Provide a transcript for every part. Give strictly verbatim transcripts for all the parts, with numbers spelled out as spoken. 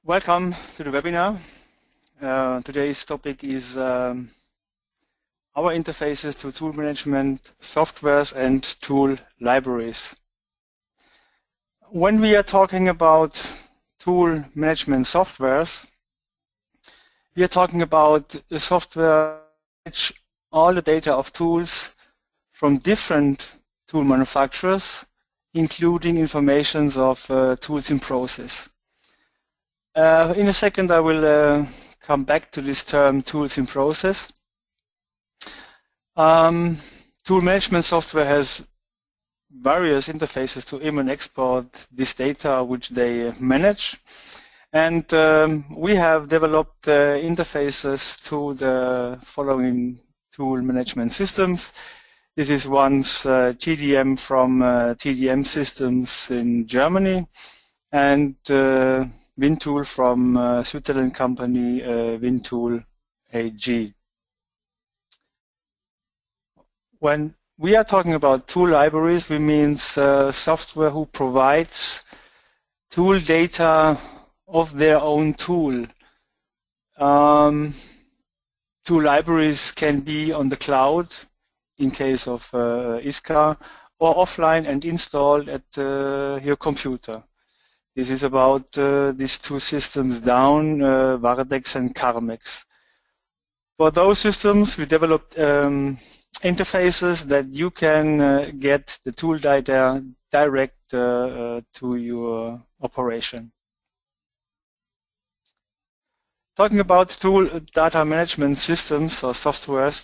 Welcome to the webinar. Uh, today's topic is um, our interfaces to tool management softwares and tool libraries. When we are talking about tool management softwares, we are talking about the software which all the data of tools from different tool manufacturers, including informations of uh, tools in process. Uh, in a second, I will uh, come back to this term, tools in process. Um, tool management software has various interfaces to im and export this data which they manage. And um, we have developed uh, interfaces to the following tool management systems. This is one's uh, T D M from uh, T D M Systems in Germany, and uh, WinTool from uh, Switzerland company uh, WinTool A G. When we are talking about tool libraries, we mean uh, software who provides tool data of their own tool. Um, tool libraries can be on the cloud in case of uh, I S C A, or offline and installed at uh, your computer. This is about uh, these two systems down, uh, Vardex and Carmex. For those systems, we developed um, interfaces that you can uh, get the tool data direct uh, uh, to your operation. Talking about tool data management systems or softwares,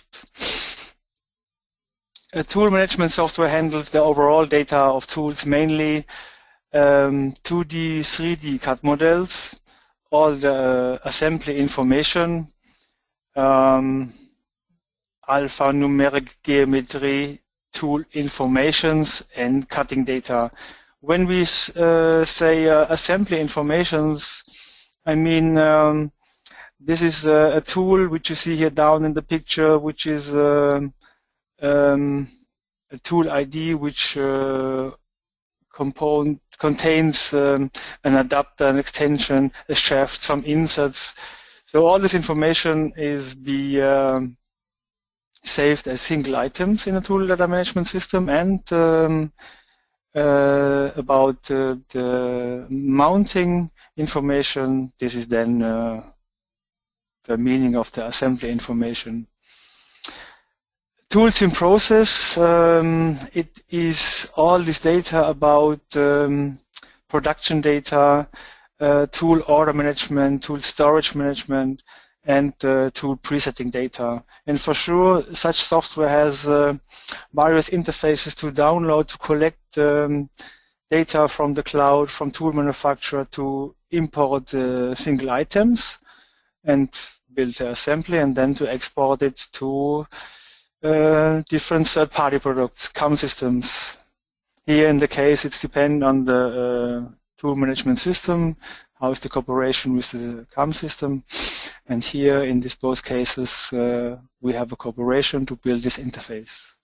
a tool management software handles the overall data of tools, mainly Um, two D, three D C A D models, all the uh, assembly information, um, alphanumeric geometry, tool informations, and cutting data. When we uh, say uh, assembly informations, I mean um, this is uh, a tool which you see here down in the picture, which is uh, um, a tool I D which uh, component contains um, an adapter, an extension, a shaft, some inserts. So all this information is be um, saved as single items in a tool data management system. And um, uh, about uh, the mounting information, this is then uh, the meaning of the assembly information. Tools in process, um, it is all this data about um, production data, uh, tool order management, tool storage management, and uh, tool presetting data. And for sure, such software has uh, various interfaces to download, to collect um, data from the cloud, from tool manufacturer, to import uh, single items and build the assembly, and then to export it to Uh, different third-party products, C A M systems. Here in the case, it's depend on the uh, tool management system, how is the cooperation with the C A M system, and here in these both cases, uh, we have a cooperation to build this interface.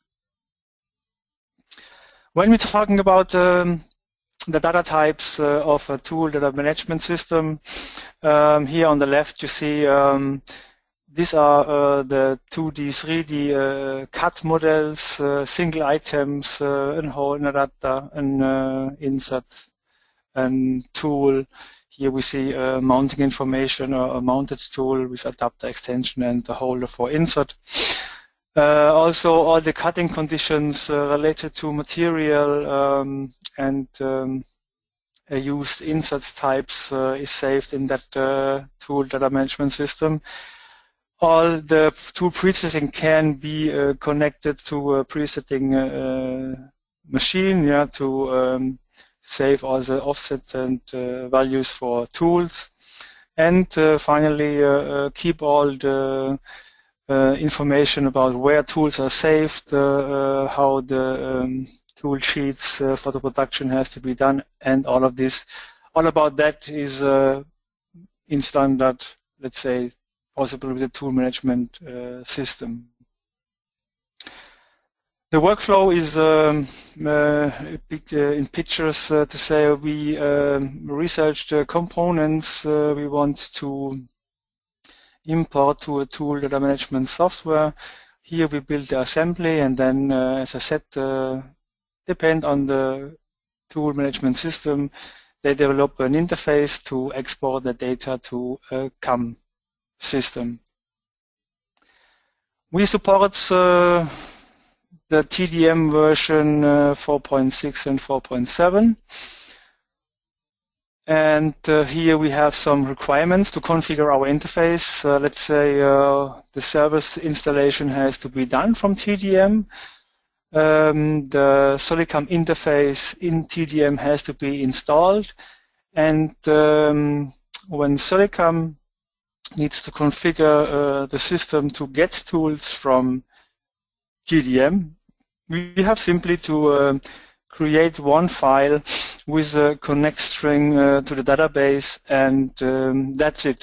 When we're talking about um, the data types uh, of a tool data management system, um, here on the left you see um, these are uh, the two D, three D uh, C A D models, uh, single items, uh, an whole, an adapter, an uh, insert, and tool. Here we see uh, mounting information, or a mounted tool with adapter extension and a holder for insert. Uh, also, all the cutting conditions uh, related to material um, and um, uh, used insert types uh, is saved in that uh, tool data management system. All the tool presetting can be uh, connected to a presetting uh, machine, yeah, to um, save all the offset and uh, values for tools, and uh, finally uh, uh, keep all the uh, information about where tools are saved, uh, uh, how the um, tool sheets uh, for the production has to be done, and all of this. All about that is uh, in standard, let's say, possible with the tool management uh, system. The workflow is um, uh, in pictures uh, to say we um, researched uh, components uh, we want to import to a tool data management software. Here we build the assembly, and then, uh, as I said, uh, depend on the tool management system, they develop an interface to export the data to a C A M system. We support uh, the T D M version uh, four point six and four point seven. And uh, here we have some requirements to configure our interface. Uh, let's say uh, the service installation has to be done from T D M. Um, the Solicam interface in T D M has to be installed. And um, when Solicam needs to configure uh, the system to get tools from T D M, we have simply to uh, create one file with a connect string uh, to the database, and um, that's it.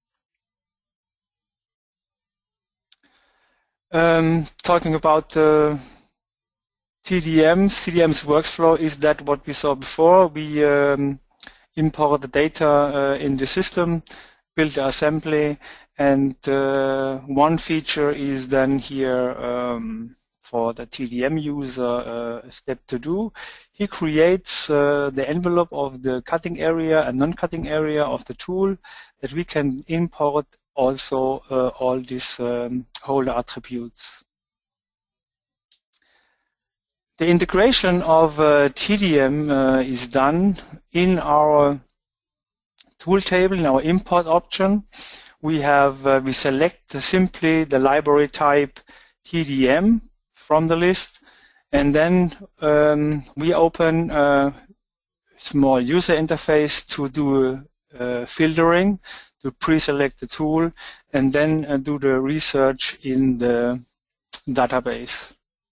Um, talking about uh, T D M's, T D M's workflow is that what we saw before. We um, import the data uh, in the system, build the assembly, and uh, one feature is then here um, for the T D M user uh, a step to do. He creates uh, the envelope of the cutting area and non-cutting area of the tool that we can import also uh, all these um, holder attributes. The integration of uh, T D M uh, is done in our tool table, in our import option. We have uh, we select simply the library type T D M from the list, and then um, we open a small user interface to do uh, filtering, to pre-select the tool, and then uh, do the research in the database.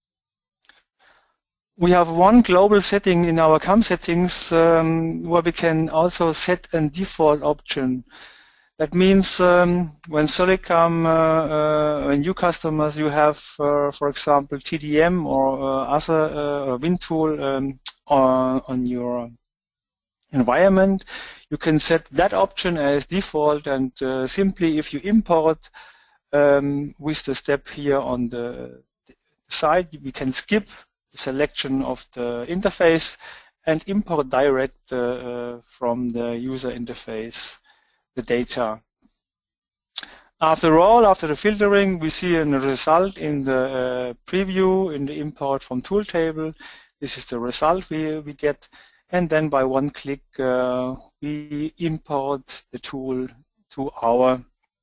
We have one global setting in our C A M settings um, where we can also set a default option. That means um, when Solicam, uh, uh, when you customers, you have, uh, for example, T D M or uh, other uh, WinTool um, on, on your environment, you can set that option as default, and uh, simply if you import um, with the step here on the side, we can skip the selection of the interface and import direct uh, uh, from the user interface the data. After all, after the filtering, we see a result in the uh, preview, in the import from tool table. This is the result we, we get. And then by one click, uh, we import the tool to our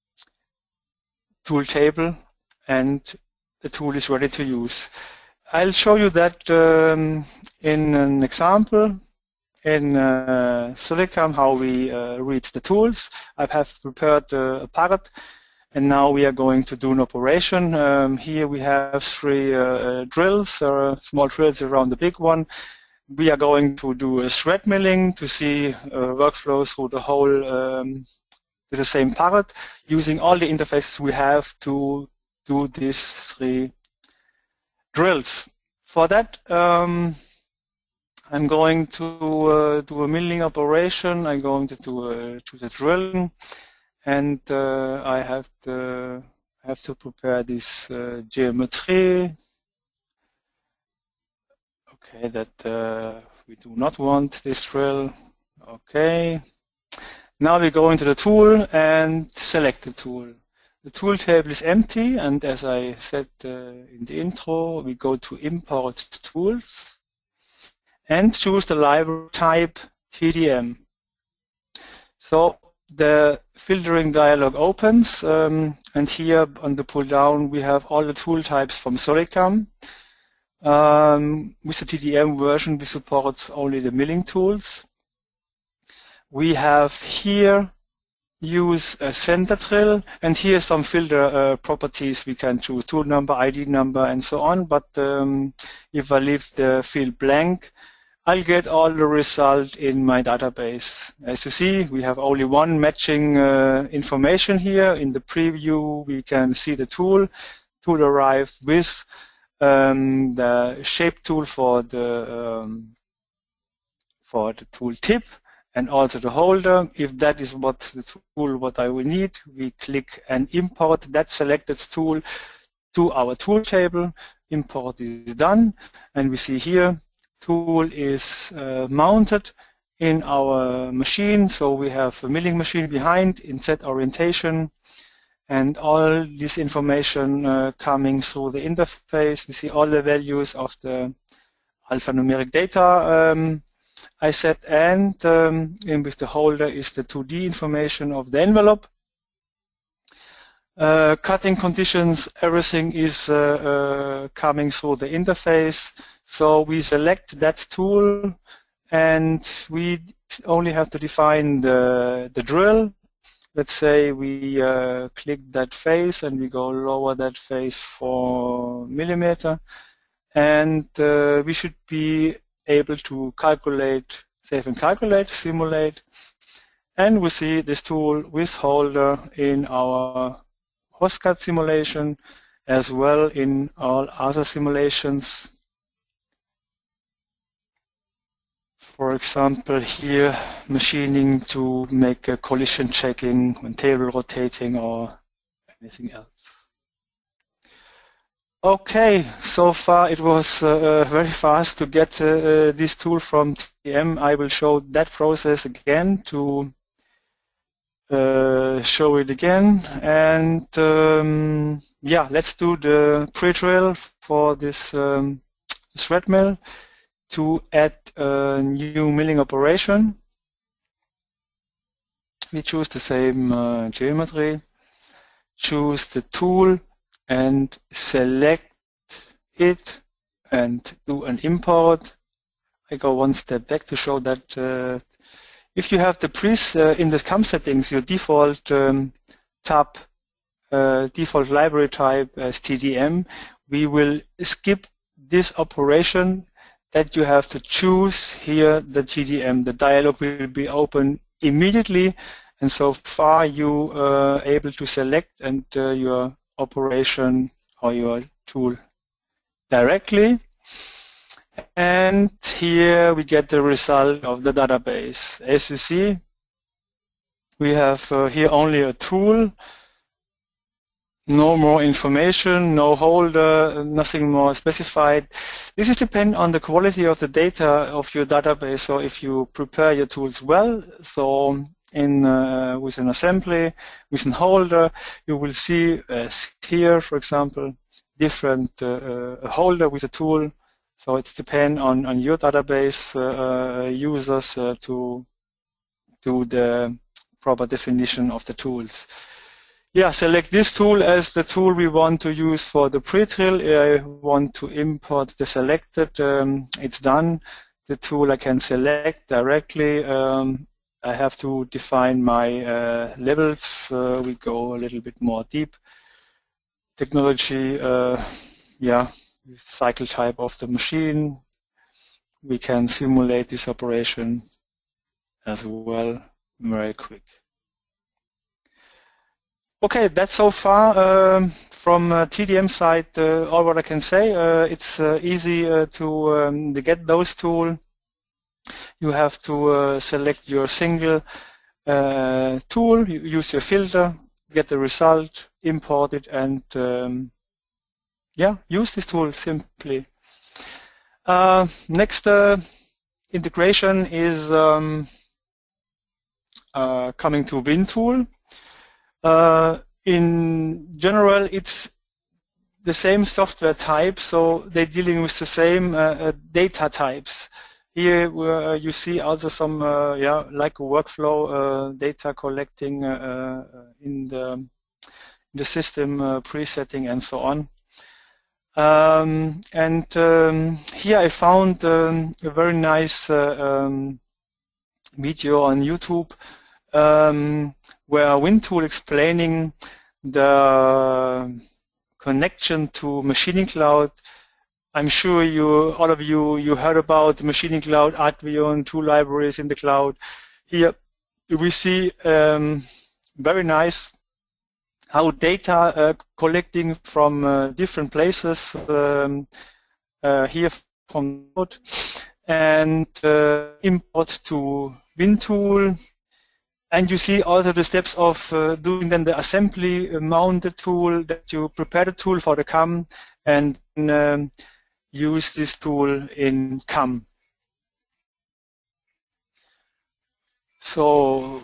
tool table, and the tool is ready to use. I'll show you that um, in an example in uh, Solicam, how we uh, read the tools. I have prepared uh, a Parrot, and now we are going to do an operation. Um, here we have three uh, drills, uh, small drills around the big one. We are going to do a thread milling to see uh, workflow through the whole, um, to the same Parrot, using all the interfaces we have to do these three drills. For that, um, I'm going to uh, do a milling operation. I'm going to do uh, to the drilling, and uh, I have to have to prepare this uh, geometry. Okay, that uh, we do not want this drill. Okay. Now we go into the tool and select the tool. The tool table is empty, and as I said uh, in the intro, we go to Import Tools and choose the library type T D M. So the filtering dialog opens, um, and here on the pull down we have all the tool types from Solicam. Um, with the T D M version, we support only the milling tools. We have here use a center drill, and here some filter uh, properties we can choose, tool number, I D number, and so on. But um, if I leave the field blank, I'll get all the result in my database. As you see, we have only one matching uh, information here. In the preview, we can see the tool. Tool arrived with um, the shape tool for the um, for the tool tip, and also the holder. If that is what the tool what I will need, we click and import that selected tool to our tool table. Import is done, and we see here tool is uh, mounted in our machine. So we have a milling machine behind in Z orientation, and all this information uh, coming through the interface. We see all the values of the alphanumeric data um, I set, and um, in with the holder is the two D information of the envelope. Uh, cutting conditions, everything is uh, uh, coming through the interface. So we select that tool, and we only have to define the, the drill. Let's say we uh, click that face and we go lower that face four millimeter, and uh, we should be able to calculate, save and calculate, simulate, and we see this tool with holder in our HOSCAD simulation as well in all other simulations. For example, here machining to make a collision checking when table rotating or anything else. Okay, so far it was uh, very fast to get uh, this tool from T D M. I will show that process again to uh, show it again. And um, yeah, let's do the pre-drill for this um, thread mill to add a new milling operation. We choose the same uh, geometry, choose the tool and select it and do an import. I go one step back to show that uh, if you have the pre's uh, in the C A M settings, your default um, tab, uh, default library type as T D M, we will skip this operation that you have to choose here the T D M. The dialog will be open immediately, and so far you are uh, able to select and uh, your operation or your tool directly. And here we get the result of the database. As you see, we have uh, here only a tool, no more information, no holder, nothing more specified. This is depend on the quality of the data of your database. So if you prepare your tools well, so in uh, with an assembly, with an holder, you will see as here, for example, different uh, uh, holder with a tool. So it depends on, on your database uh, users uh, to do the proper definition of the tools. Yeah, select this tool as the tool we want to use for the pre-drill. I want to import the selected. Um, it's done. The tool I can select directly. Um, I have to define my uh, levels. Uh, we go a little bit more deep. Technology, uh, yeah, cycle type of the machine. We can simulate this operation as well very quick. Okay, that's so far um, from uh, T D M side uh, all what I can say. Uh, it's uh, easy uh, to, um, to get those tools. You have to uh, select your single uh, tool, you use your filter, get the result, import it, and um, yeah, use this tool simply. Uh, next uh, integration is um, uh, coming to WinTool. Uh, in general, it's the same software type, so they're dealing with the same uh, uh, data types. Here uh, you see also some, uh, yeah, like a workflow uh, data collecting uh, uh, in the in the system uh, presetting and so on. Um, and um, here I found um, a very nice uh, um, video on YouTube um, where WinTool explaining the connection to Machining Cloud. I'm sure you, all of you, you heard about the Machining Cloud, Archvion, two libraries in the cloud. Here we see um, very nice how data uh, collecting from uh, different places um, uh, here from node, and uh, import to WinTool. And you see also the steps of uh, doing then the assembly, uh, mount the tool, that you prepare the tool for the C A M, and um, use this tool in C A M. So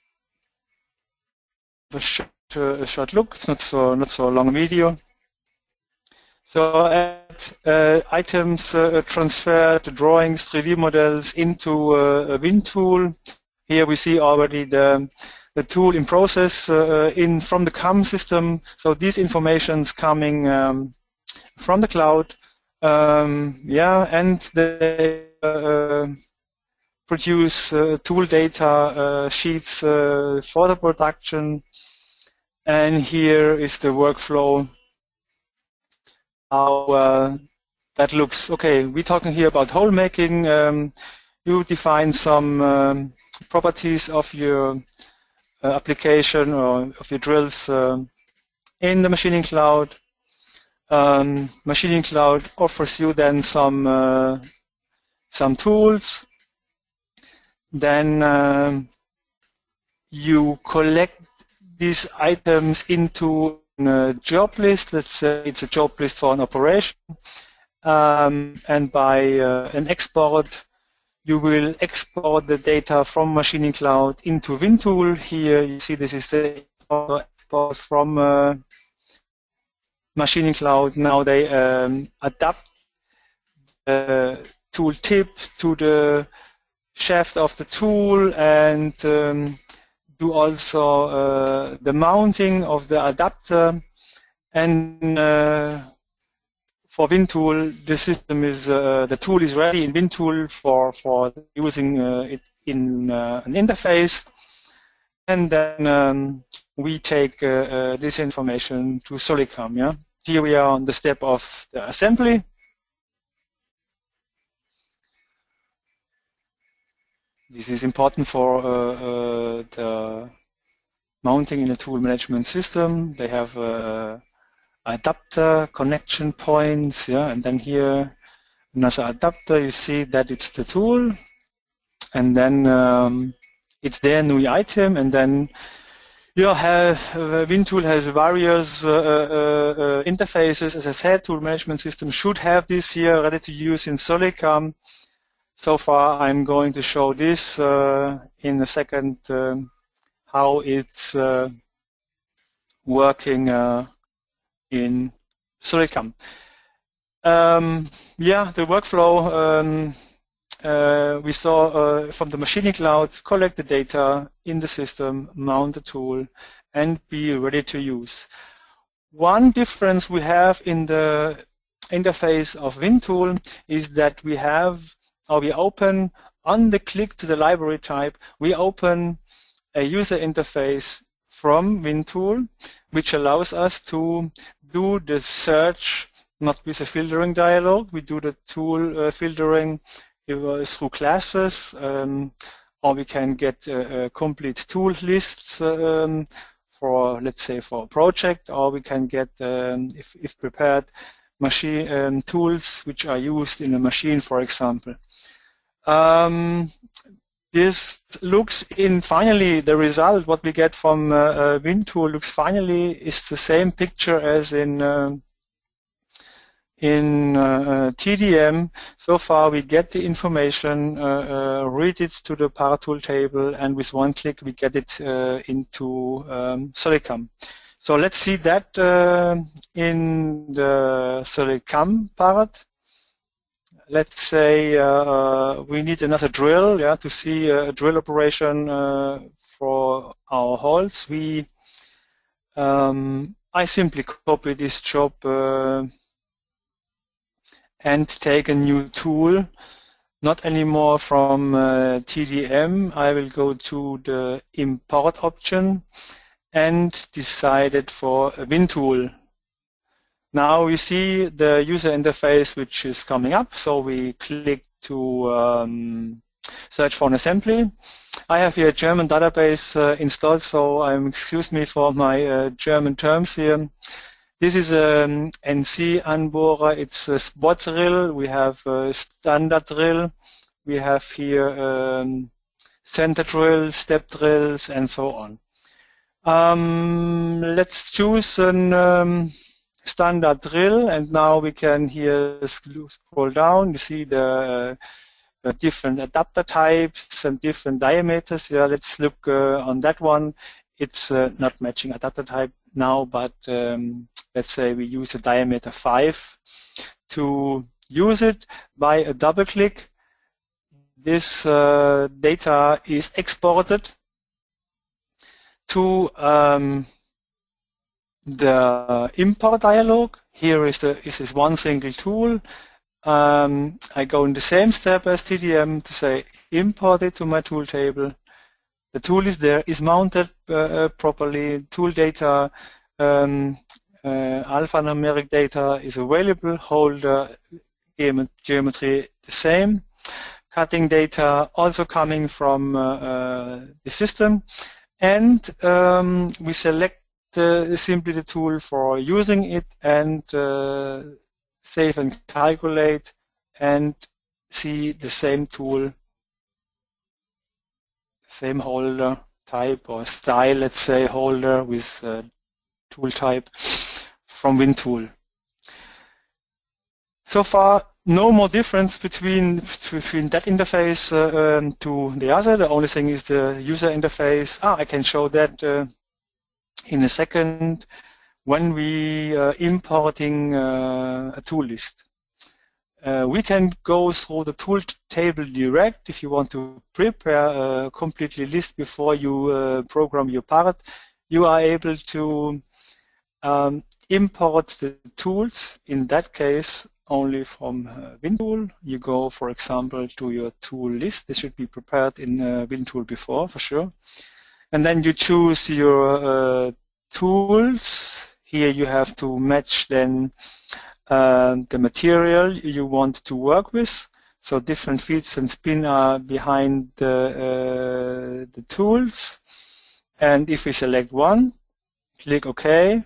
a short, uh, a short look. It's not so not so long video. So add uh, items, uh, transfer the drawings, three D models into uh, a WinTool. Here we see already the the tool in process uh, in from the C A M system. So these informations coming um, from the cloud. Um, yeah, and they uh, produce uh, tool data uh, sheets uh, for the production. And here is the workflow, how uh, that looks. Okay, we're talking here about hole making. Um, you define some um, properties of your uh, application or of your drills uh, in the Machining Cloud. Um, Machining Cloud offers you then some uh, some tools. Then um, you collect these items into a job list. Let's say it's a job list for an operation, um, and by uh, an export, you will export the data from Machining Cloud into WinTool. Here you see this is the export from uh, Machining Cloud. Now they um, adapt the tool tip to the shaft of the tool, and um, do also uh, the mounting of the adapter. And uh, for WinTool, the system is uh, the tool is ready in WinTool for for using uh, it in uh, an interface, and then um, we take uh, uh, this information to SolidCAM. Yeah, here we are on the step of the assembly. This is important for uh, uh, the mounting in a tool management system. They have uh, adapter connection points, yeah, and then here another adapter. You see that it's the tool, and then um, it's their new item, and then you have uh, WinTool has various uh, uh, uh, interfaces. As I said, tool management system should have this here ready to use in SolidCAM. So far, I'm going to show this uh, in a second, um, how it's uh, working uh, in SolidCAM. Um, yeah, the workflow um, uh, we saw uh, from the Machining Cloud: collect the data in the system, mount the tool, and be ready to use. One difference we have in the interface of WinTool is that we have or we open on the click to the library type, we open a user interface from WinTool, which allows us to do the search, not with a filtering dialog. We do the tool uh, filtering uh, through classes, um, or we can get uh, uh, complete tool lists um, for, let's say, for a project, or we can get, um, if, if prepared, machine um, tools which are used in a machine, for example. Um, this looks in finally the result what we get from uh, uh, WinTool looks finally is the same picture as in uh, in uh, T D M. So far we get the information, uh, uh, read it to the power tool table, and with one click we get it uh, into um, SolidCAM. So let's see that uh, in the SolidCAM part. Let's say uh, we need another drill, yeah, to see a drill operation uh, for our holes. We, um, I simply copy this job uh, and take a new tool, not anymore from uh, T D M. I will go to the import option and decide it for a WinTool. Now we see the user interface which is coming up, so we click to um, search for an assembly. I have here a German database uh, installed, so um, excuse me for my uh, German terms here. This is a um, N C Anbohrer. It's a spot drill. We have a standard drill. We have here um, center drills, step drills, and so on. Um, let's choose an um, standard drill, and now we can here scroll down. You see the uh, different adapter types and different diameters. Yeah, let's look uh, on that one. It's uh, not matching adapter type now, but um, let's say we use a diameter five. To use it, by a double click, this uh, data is exported to um, the import dialog. Here is, the, is this one single tool. Um, I go in the same step as T D M to say import it to my tool table. The tool is there, is mounted uh, properly. Tool data, um, uh, alphanumeric data is available. Holder geometry the same. Cutting data also coming from uh, uh, the system. And um, we select uh, simply the tool for using it and uh, save and calculate and see the same tool, same holder type or style, let's say holder with uh, tool type from WinTool. So far, no more difference between between that interface uh, um, to the other. The only thing is the user interface. Ah, I can show that uh, in a second when we are importing uh, a tool list. Uh, we can go through the tool table direct if you want to prepare a completely list before you uh, program your part. You are able to um, import the tools. In that case, only from uh, WinTool. You go, for example, to your tool list. This should be prepared in uh, WinTool before, for sure. And then you choose your uh, tools. Here you have to match then uh, the material you want to work with. So different fields and spin are behind the, uh, the tools. And if we select one, click OK.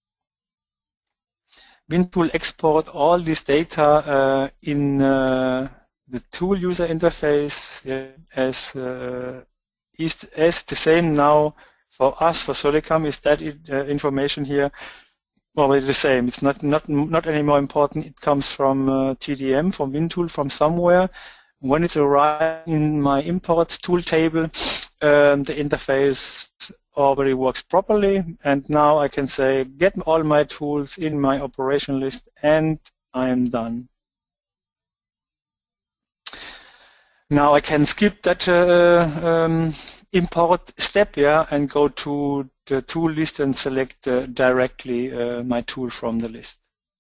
WinTool export all this data uh, in uh, the tool user interface yeah, as uh, is as the same now for us for Solicam. Is that it, uh, information here? Well, it's the same. It's not not not any more important. It comes from uh, T D M, from WinTool, from somewhere. When it arrives in my import tool table, um, the interface already works properly, and now I can say get all my tools in my operation list and I am done. Now I can skip that uh, um, import step, yeah, and go to the tool list and select uh, directly uh, my tool from the list.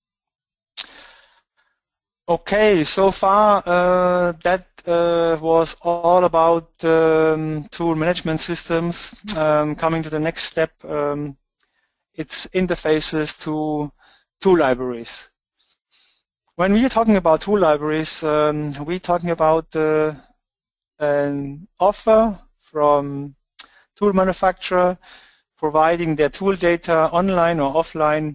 Okay, so far uh, that uh, was all about um, tool management systems. Um, coming to the next step, um, it's interfaces to tool libraries. When we are talking about tool libraries, um, we're talking about uh, an offer from tool manufacturer providing their tool data online or offline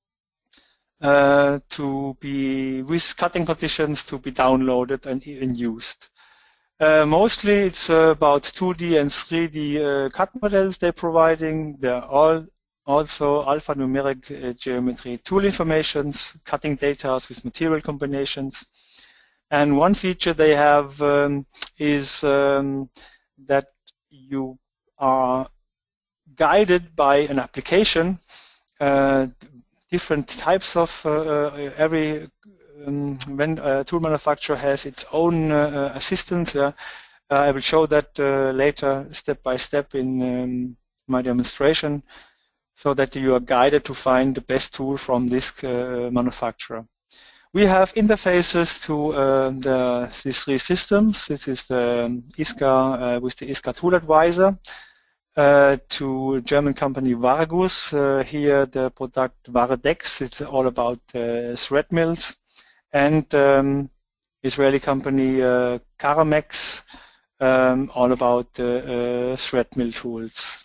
Uh, to be with cutting conditions to be downloaded and even used. Uh, mostly it's uh, about two D and three D uh, cut models they're providing. They're all also alphanumeric uh, geometry tool informations, cutting data with material combinations. And one feature they have um, is um, that you are guided by an application. Uh, different types of uh, uh, every um, when a tool manufacturer has its own uh, assistance. Uh, uh, I will show that uh, later step by step in um, my demonstration, so that you are guided to find the best tool from this uh, manufacturer. We have interfaces to uh, the, these three systems. This is the ISCA uh, with the ISCA Tool Advisor. Uh, to German company Vargus. Uh, here the product Varedex, it's all about uh, thread mills. And um, Israeli company uh, Karamex um, all about the uh, thread mill tools.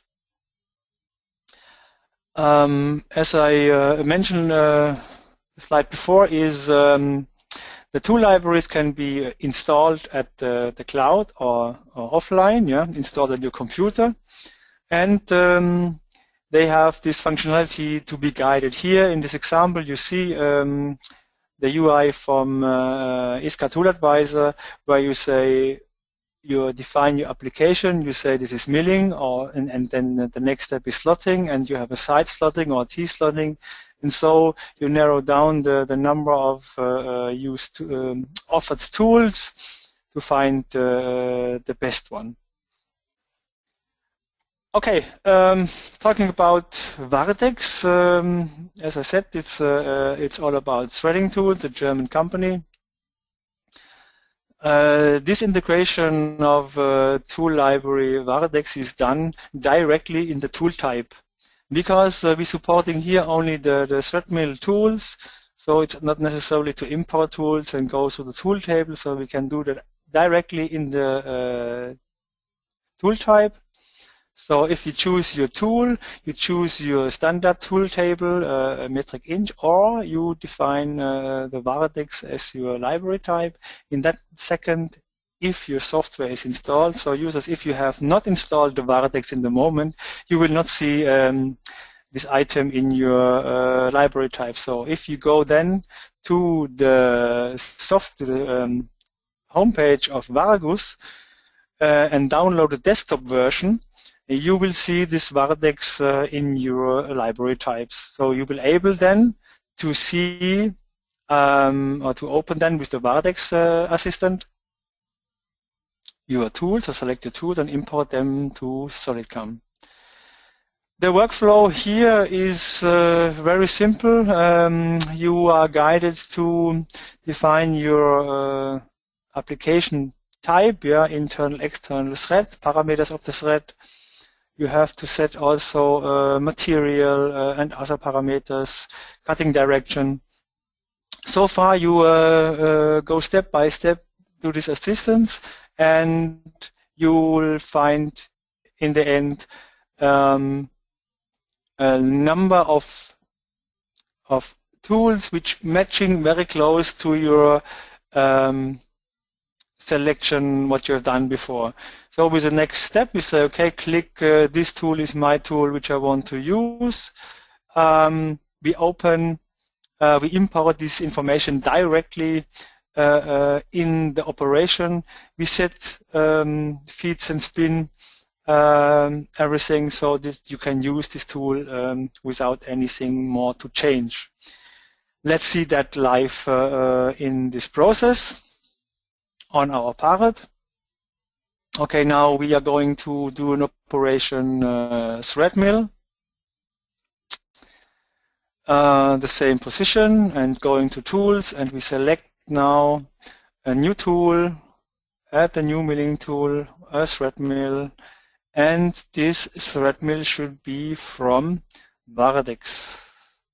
Um, as I uh, mentioned uh, the slide before, is um, the tool libraries can be installed at uh, the cloud or, or offline, yeah, installed on your computer. And um, they have this functionality to be guided. Here in this example, you see um, the U I from uh, I S C A Tool Advisor, where you say, you define your application, you say this is milling, or and, and then the next step is slotting, and you have a side slotting or T-slotting, and so you narrow down the, the number of uh, used um, offered tools to find uh, the best one. Okay, um, talking about Vardex, um, as I said, it's uh, uh, it's all about threading tools, a German company. Uh, this integration of uh, tool library Vardex is done directly in the tool type, because uh, we're supporting here only the, the thread mill tools, so it's not necessarily to import tools and go through the tool table, so we can do that directly in the uh, tool type. So if you choose your tool, you choose your standard tool table, uh, metric inch, or you define uh, the Vardex as your library type. In that second, if your software is installed, so users, if you have not installed the Vardex in the moment, you will not see um, this item in your uh, library type. So if you go then to the soft to the um, homepage of Vargus uh, and download the desktop version, you will see this Vardex uh, in your library types. So you will able then to see um, or to open then with the Vardex uh, assistant your tools, or select your tools and import them to SolidCAM. The workflow here is uh, very simple. Um, you are guided to define your uh, application type, yeah, internal, external thread, parameters of the thread. You have to set also uh, material uh, and other parameters, cutting direction. So far you uh, uh, go step by step to this assistance, and you will find in the end um, a number of, of tools which matching very close to your um, selection what you have done before. So with the next step, we say, okay, click, uh, this tool is my tool which I want to use. Um, we open, uh, we import this information directly uh, uh, in the operation. We set um, feeds and spin um, everything so that you can use this tool um, without anything more to change. Let's see that live uh, uh, in this process on our part. Okay, now we are going to do an operation uh, thread mill. Uh, the same position, and going to tools, and we select now a new tool, add the new milling tool, a thread mill, and this thread mill should be from Vardex.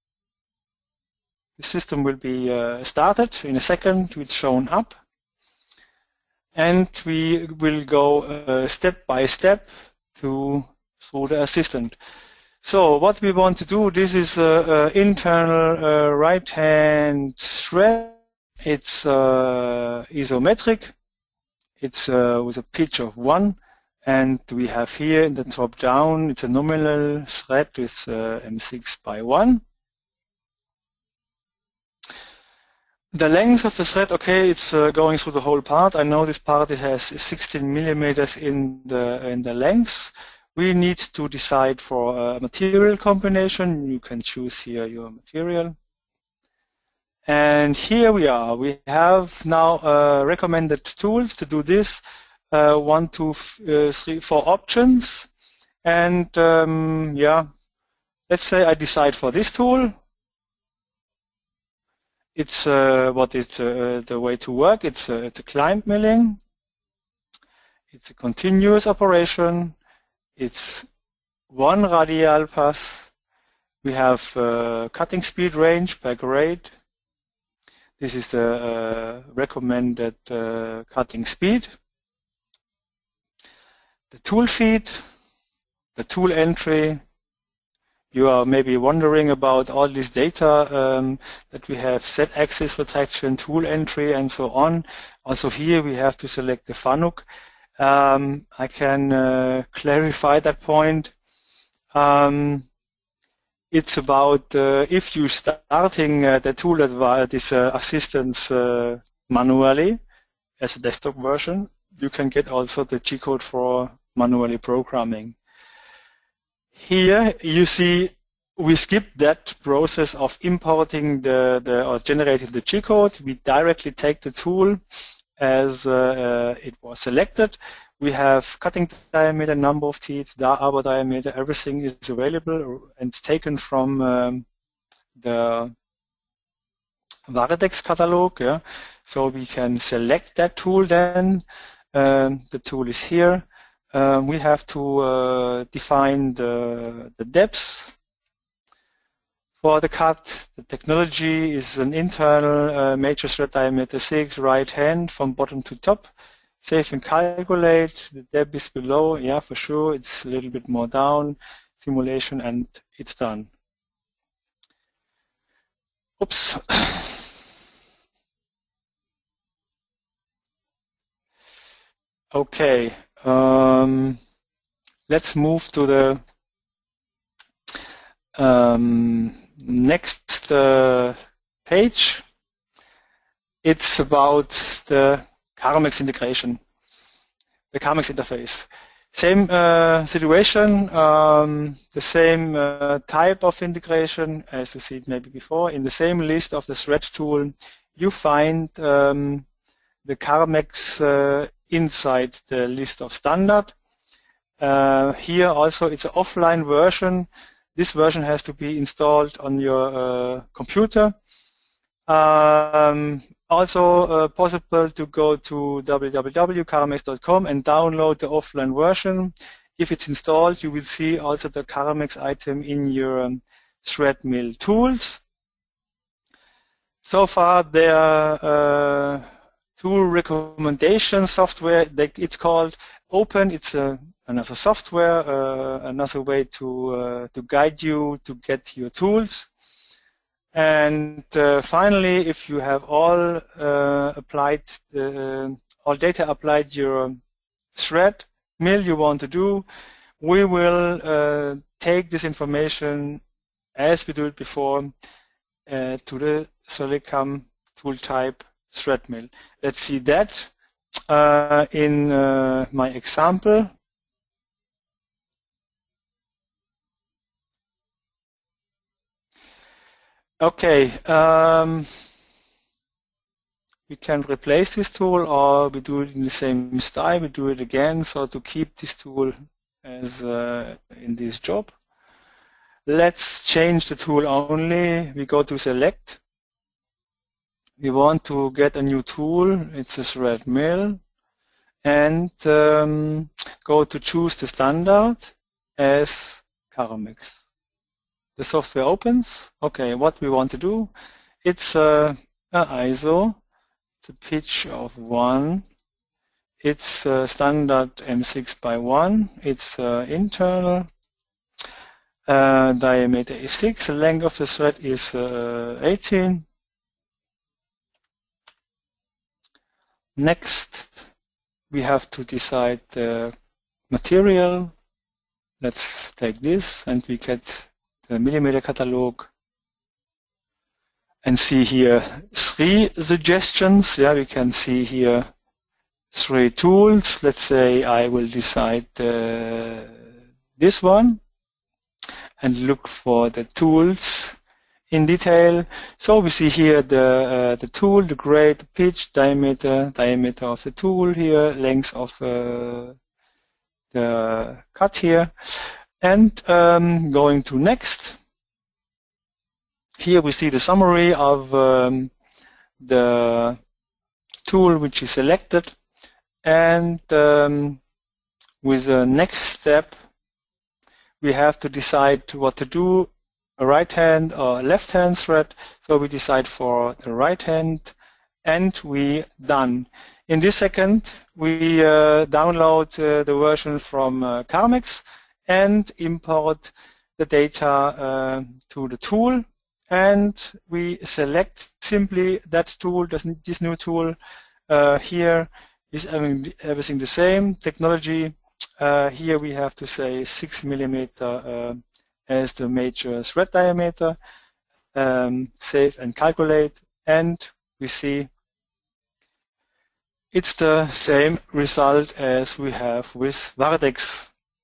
The system will be uh, started in a second. It's shown up. And we will go uh, step by step to through the assistant. So what we want to do, this is an internal uh, right-hand thread. It's uh, isometric. It's uh, with a pitch of one. And we have here in the drop down, it's a nominal thread with uh, M six by one. The length of the thread, okay, it's uh, going through the whole part. I know this part, it has sixteen millimeters in the in the length. We need to decide for a material combination. You can choose here your material. And here we are. We have now uh, recommended tools to do this. Uh, one, two, uh, three, four options. And um, yeah, let's say I decide for this tool. It's uh, what is uh, the way to work. It's, uh, it's a client milling. It's a continuous operation. It's one radial pass. We have uh, cutting speed range per grade. This is the uh, recommended uh, cutting speed. the tool feed, the tool entry. You are maybe wondering about all this data um, that we have: Z-axis protection, tool entry, and so on. Also here we have to select the F A N U C. Um, I can uh, clarify that point. Um, it's about uh, if you're starting uh, the tool advi this uh, assistance uh, manually as a desktop version, you can get also the G code for manually programming. Here you see we skipped that process of importing the, the or generating the G code. We directly take the tool as uh, uh, it was selected. We have cutting diameter, number of teeth, arbor diameter, everything is available and taken from um, the Varedex catalog. Yeah? So we can select that tool then. Um, the tool is here. Um, we have to uh, define the, the depths for the cut. The technology is an internal uh, major thread diameter six, right hand from bottom to top. Save and calculate. The depth is below. Yeah, for sure. It's a little bit more down. Simulation, and it's done. Oops. Okay. Um, let's move to the um, next uh, page. It's about the Caramex integration, the Caramex interface. Same uh, situation, um, the same uh, type of integration as you see it maybe before. In the same list of the thread tool, you find um, the Caramex uh, inside the list of standard. Uh, here also it's an offline version. This version has to be installed on your uh, computer. Um, also uh, possible to go to w w w dot caramex dot com and download the offline version. If it's installed, you will see also the Caramex item in your um, Threadmill tools. So far there are uh, tool recommendation software, it's called Open. It's a, another software, uh, another way to, uh, to guide you to get your tools. And uh, finally, if you have all uh, applied, uh, all data applied your thread mill you want to do, we will uh, take this information as we do it before uh, to the Solecam tool type thread mill. Let's see that uh, in uh, my example. Okay, um, we can replace this tool, or we do it in the same style. We do it again, so to keep this tool as uh, in this job. Let's change the tool only. We go to select. We want to get a new tool. It's a thread mill, and um, go to choose the standard as Caramex. The software opens. Okay, what we want to do, it's a, a I S O, it's a pitch of one, it's a standard M six by one, it's uh, internal, uh, diameter is six, the length of the thread is uh, eighteen. Next, we have to decide the material. Let's take this, and we get the millimeter catalog, and see here three suggestions. Yeah, we can see here three tools. Let's say I will decide uh, this one and look for the tools in detail. So we see here the uh, the tool, the grade, the pitch, diameter, diameter of the tool here, length of uh, the cut here. And um, going to next, here we see the summary of um, the tool which is selected, and um, with the next step we have to decide what to do, a right hand or a left hand thread. So we decide for the right hand, and we done. in this second, we uh, download uh, the version from uh, Carmex and import the data uh, to the tool, and we select simply that tool, this new tool. Uh, here is everything the same. Technology, uh, here we have to say six millimeter uh, as the major thread diameter. Um, save and calculate, and we see it's the same result as we have with Vardex.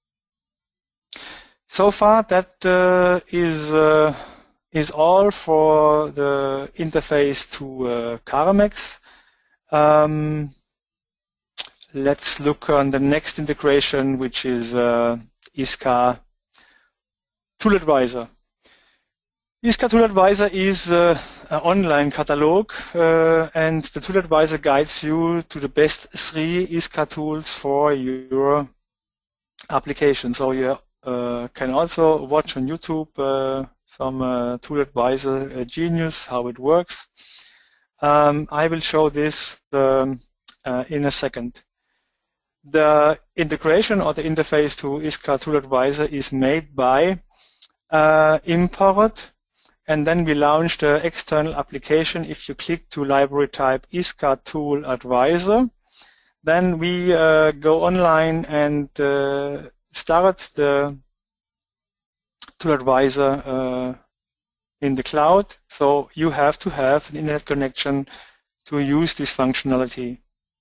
So far, that uh, is uh, is all for the interface to uh, Carmex. Um, let's look on the next integration, which is uh, I S C A Tool Advisor. I S C A Tool Advisor is uh, an online catalog, uh, and the Tool Advisor guides you to the best three I S C A tools for your application. So you uh, can also watch on YouTube uh, some uh, Tool Advisor uh, Genius, how it works. Um, I will show this um, uh, in a second. The integration or the interface to I S C A Tool Advisor is made by uh, import, and then we launch the external application. If you click to library type I S C A Tool Advisor, then we uh, go online and uh, start the Tool Advisor uh, in the cloud. So you have to have an internet connection to use this functionality.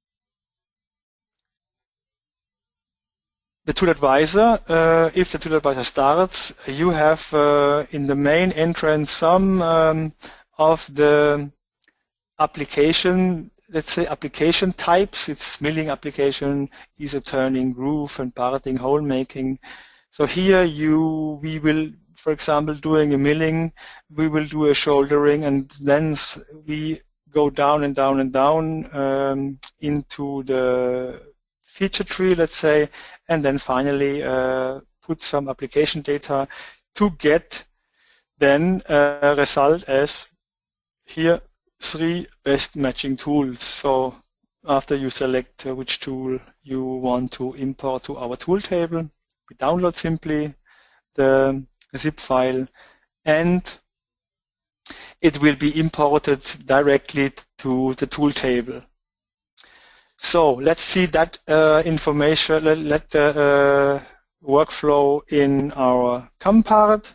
The Tool Advisor, uh, if the Tool Advisor starts, you have uh, in the main entrance some um, of the application, let's say application types. It's milling application, isoturning, groove, and parting, hole making. So here you, we will, for example, doing a milling, we will do a shouldering, and then we go down and down and down um, into the feature tree, let's say, and then finally uh, put some application data to get then a result as here three best matching tools. So after you select uh, which tool you want to import to our tool table, we download simply the zip file, and it will be imported directly to the tool table. So let's see that uh, information, let, let the uh, workflow in our C A M part.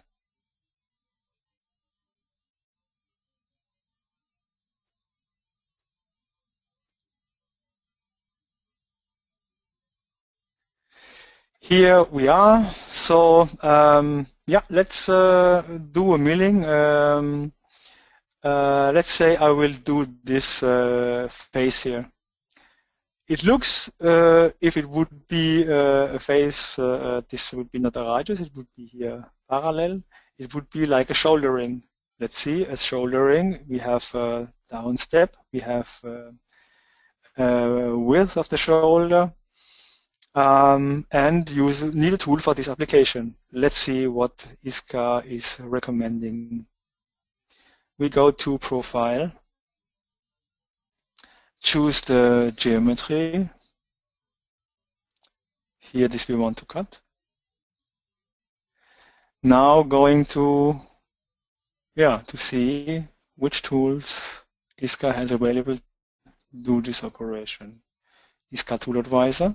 Here we are. So um, yeah, let's uh, do a milling. Um, uh, let's say I will do this uh, face here. It looks, uh, if it would be uh, a face, uh, this would be not a radius, it would be here parallel. It would be like a shouldering. Let's see, a shouldering. We have a down step, we have uh, uh, width of the shoulder, um, and you need a tool for this application. Let's see what I S C A is recommending. We go to Profile. Choose the geometry. Here, this we want to cut. Now going to, yeah, to see which tools I S C A has available to do this operation. I S C A Tool Advisor.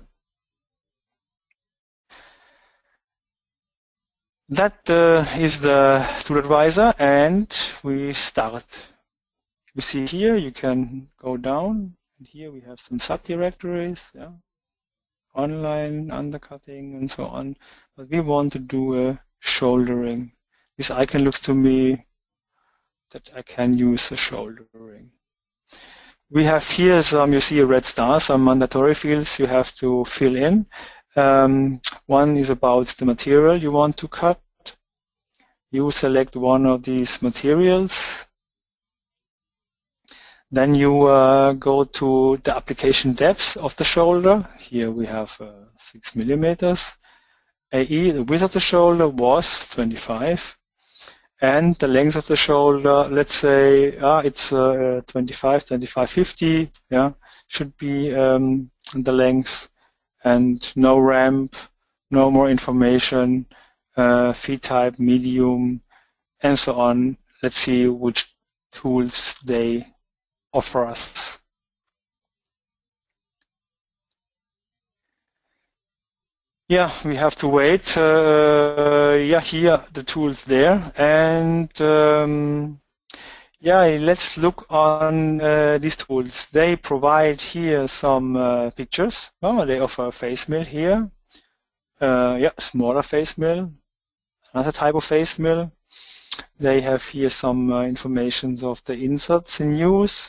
That uh, is the Tool Advisor, and we start. We see here you can go down, and here we have some subdirectories, yeah, online, undercutting, and so on. But we want to do a shouldering. This icon looks to me that I can use a shouldering. We have here some, you see a red star, some mandatory fields you have to fill in. Um, one is about the material you want to cut. You select one of these materials. Then you uh, go to the application depth of the shoulder. Here we have uh, six millimeters. A E, the width of the shoulder was twenty-five. And the length of the shoulder, let's say, uh, it's uh, twenty-five, twenty-five, fifty. Yeah. should be um, the length, and no ramp, no more information, uh, feed type, medium, and so on. Let's see which tools they offer us. Yeah, we have to wait. Uh, yeah, here the tools there, and um, yeah, let's look on uh, these tools. They provide here some uh, pictures. Oh, they offer a face mill here. Uh, yeah, smaller face mill, another type of face mill. They have here some uh, information of the inserts in use.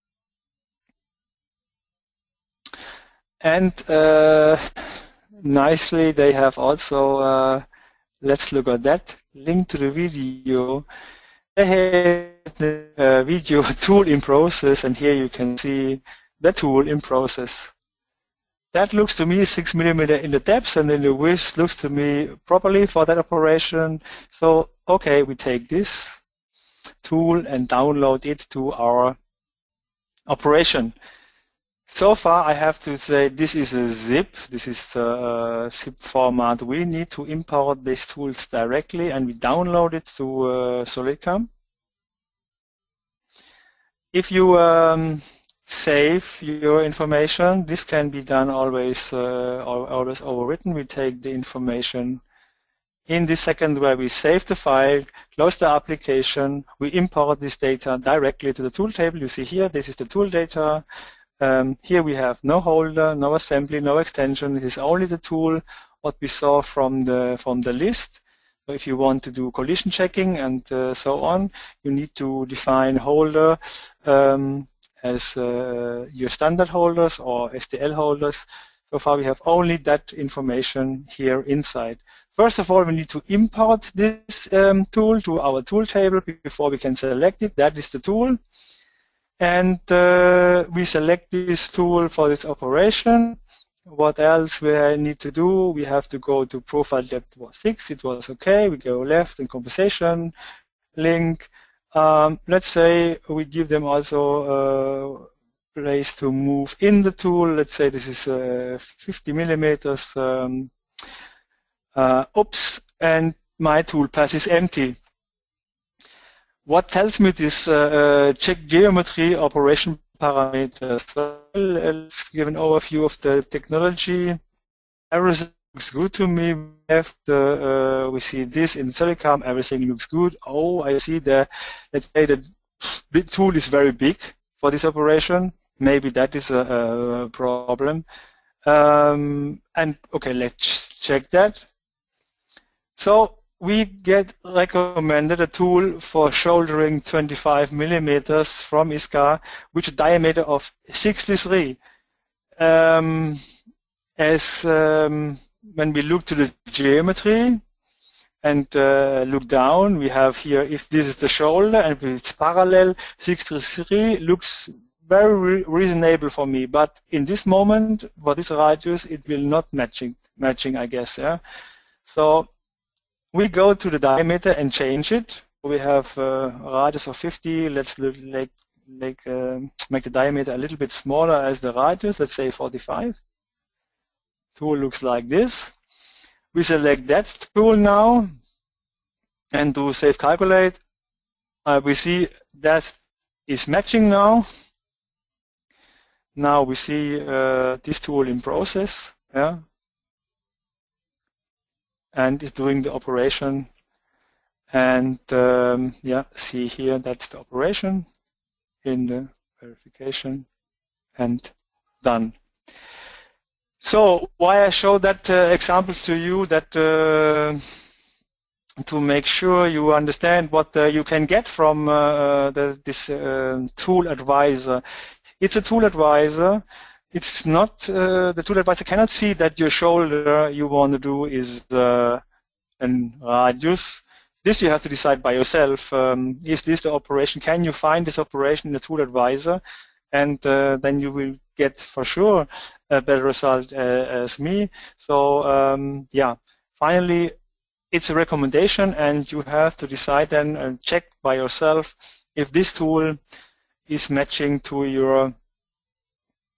And uh, nicely, they have also, uh, let's look at that, link to the video. They have the uh, video tool in process, and here you can see the tool in process. That looks to me six millimeter in the depth, and then the width looks to me properly for that operation. So, okay, we take this tool and download it to our operation. So far, I have to say this is a zip. This is the uh, zip format. We need to import these tools directly, and we download it to uh, SolidCAM. If you um, save your information, this can be done always, uh, always overwritten. We take the information in this second where we save the file, close the application, we import this data directly to the tool table. You see here, this is the tool data. Um, here we have no holder, no assembly, no extension. This is only the tool, what we saw from the from the list. So if you want to do collision checking and uh, so on, you need to define holder um, as uh, your standard holders or S T L holders. So far we have only that information here inside. First of all, we need to import this um, tool to our tool table before we can select it. That is the tool. And uh, we select this tool for this operation. What else we need to do? We have to go to profile depth was six. It was okay. We go left in compensation link. Um, let's say we give them also a place to move in the tool. Let's say this is uh, fifty millimeters. Um, uh, oops, and my tool path is empty. What tells me this uh, uh, check geometry operation parameters? Well, let's give an overview of the technology. Everything looks good to me. We have the, uh, we see this in SolidCAM. Everything looks good. Oh, I see the, let's say the big tool is very big for this operation. Maybe that is a, a problem. Um, and okay, let's check that. So we get recommended a tool for shouldering twenty-five millimeters from I S C A, with a diameter of sixty-three. Um, as um, when we look to the geometry and uh, look down, we have here, if this is the shoulder and it's parallel, sixty-three looks very re reasonable for me. But in this moment, for this radius, it will not matching, matching I guess. Yeah. So we go to the diameter and change it. We have uh, a radius of fifty. Let's look, like, like, uh, make the diameter a little bit smaller as the radius. Let's say forty-five. Tool looks like this. We select that tool now and do save calculate. Uh, we see that is matching now. Now we see uh, this tool in process. Yeah. And is doing the operation, and um, yeah, see here, that's the operation in the verification, and done. So why I show that uh, example to you, that uh, to make sure you understand what uh, you can get from uh, the, this uh, tool advisor. It's a tool advisor. It's not, uh, the tool advisor cannot see that your shoulder you want to do is uh, an radius. This you have to decide by yourself. Um, is this the operation? Can you find this operation in the tool advisor? And uh, then you will get for sure a better result uh, as me. So um, yeah, finally, it's a recommendation, and you have to decide then and check by yourself if this tool is matching to your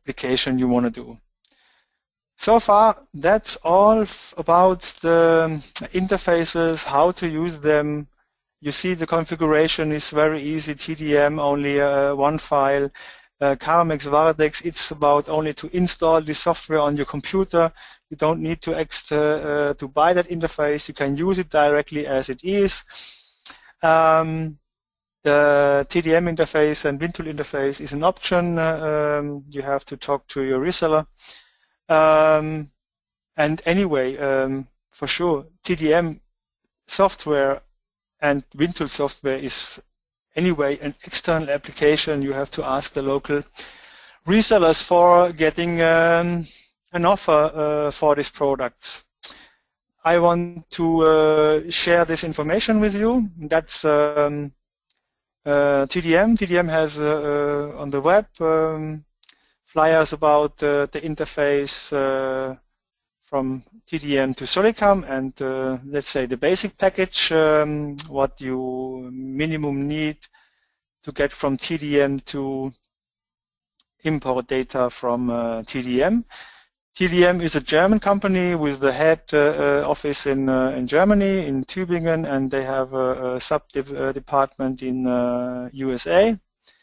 application you want to do. So far, that's all about the interfaces, how to use them. You see the configuration is very easy, T D M, only uh, one file. Uh, Caramex Varadex, it's about only to install the software on your computer. You don't need to extra, uh, to buy that interface. You can use it directly as it is. Um, the T D M interface and WinTool interface is an option. Uh, um, you have to talk to your reseller. Um, and anyway, um, for sure, T D M software and WinTool software is anyway an external application. You have to ask the local resellers for getting um, an offer uh, for these products. I want to uh, share this information with you. That's um, uh, T D M. T D M has uh, uh, on the web um, flyers about uh, the interface uh, from T D M to Solicam and uh, let's say the basic package, um, what you minimum need to get from T D M to import data from uh, T D M. T D M is a German company with the head uh, uh, office in uh, in Germany, in Tübingen, and they have a, a sub uh, department in uh, U S A.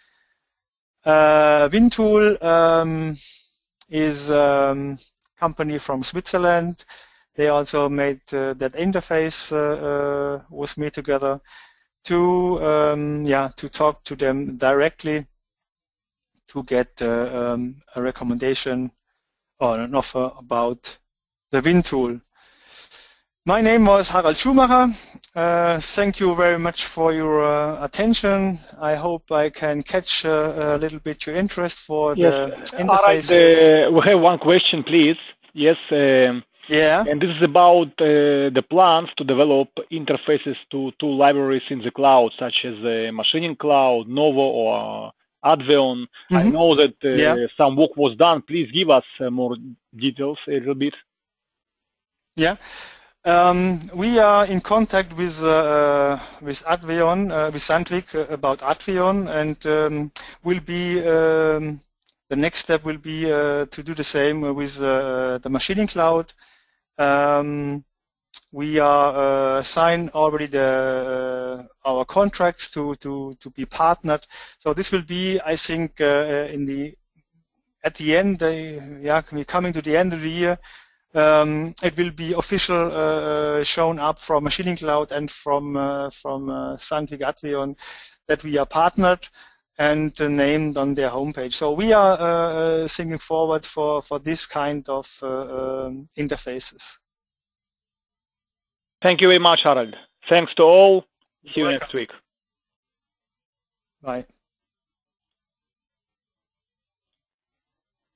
Uh, WinTool um, is a um, company from Switzerland. They also made uh, that interface uh, uh, with me together to um, yeah to talk to them directly to get uh, um, a recommendation or an offer about the WinTool. My name was Harald Schumacher. Uh, thank you very much for your uh, attention. I hope I can catch uh, a little bit your interest for yes. the interface. Harald, uh, we have one question, please. Yes. Um, yeah. And this is about uh, the plans to develop interfaces to two libraries in the cloud, such as uh, Machining Cloud, Novo, or Adveon. Mm-hmm. I know that uh, yeah. some work was done. Please give us uh, more details a little bit. Yeah. Um, we are in contact with uh, with Adveon, uh, with Sandvik uh, about Adveon, and um, will be um, the next step will be uh, to do the same with uh, the Machining Cloud. Um, we are uh, signed already the uh, our contracts to to to be partnered. So this will be, I think, uh, in the at the end, uh, yeah, coming to the end of the year. Um, it will be official uh, shown up from Machining Cloud and from uh, from uh, Sandvik Adveon that we are partnered and uh, named on their homepage. So we are uh, thinking forward for for this kind of uh, um, interfaces. Thank you very much, Harald. Thanks to all. See you next week. Bye.